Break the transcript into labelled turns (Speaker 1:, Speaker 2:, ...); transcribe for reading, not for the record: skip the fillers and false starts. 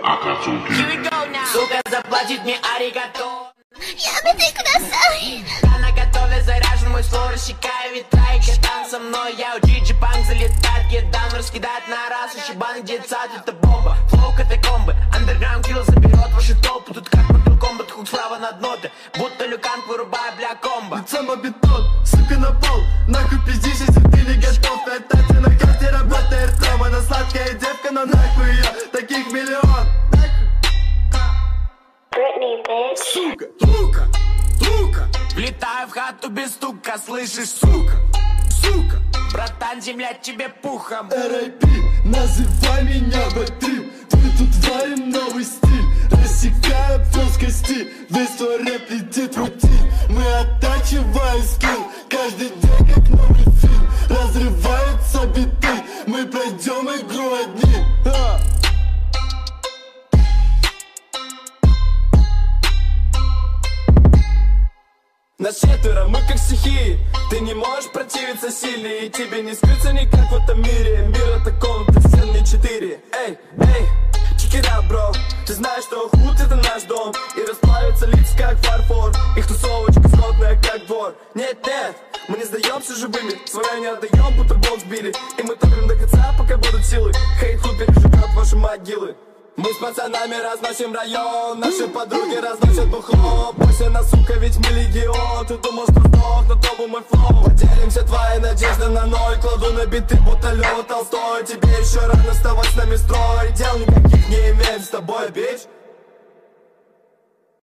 Speaker 1: Сука, заплатит мне аригато.
Speaker 2: Я бы ты красавый.
Speaker 1: Я наготове, заряжен мой слой, рассекаю ветра и катан со мной. Я у Джиджи Панк залетает, гедан раскидает на раз. Ущебаны детсад, это бомба. Флоу катакомбы, андерграунд килл заберет ваши толпы. Тут как Mortal Kombat, хук справа над ноты. Будто люканг, вырубая, бля, комбо.
Speaker 3: Лицом об бетон, сука на пол. Нахуй пиздишь, если ты не готов. Это ты на карте работает промо. Она сладкая девка, но нахуй ее таких миллион. Сука, лука, лука.
Speaker 1: Влетаю в хату без стука, слышишь,
Speaker 3: Сука, сука.
Speaker 1: братан, земля тебе пухом.
Speaker 3: R.I.P. называй меня Батрим. Мы тут варим новый стиль. Рассекая пёс кости. Весь твой рэп летит в рутин. Мы оттачиваем скилл. Каждый день как новый фильм. Разрываются биты. Мы пройдем игру одни. Нас четверо, мы как стихии. Ты не можешь противиться силе. И тебе не скрыться никак в этом мире. Мир это комната, стены 4. Эй, эй, чекира, бро. Ты знаешь, что худ это наш дом. И расплавятся лица как фарфор. Их тусовочка скотная как двор. Нет, нет, мы не сдаемся живыми. Свое не отдаем, будто бог сбили. И мы топим до конца, пока будут силы. Хейт-клуб переживет ваши могилы. Мы с пацанами разносим район. Наши подруги разносят бухло. Бойся нас, сука, ведь мы легион. Ты думал, что сдох, но то был мой флоу. Поделим все твои надежды на ноль. Кладу на биты, будто Лёва Толстой. Тебе еще рано вставать с нами строй. Дел никаких не имеем с тобой, бич.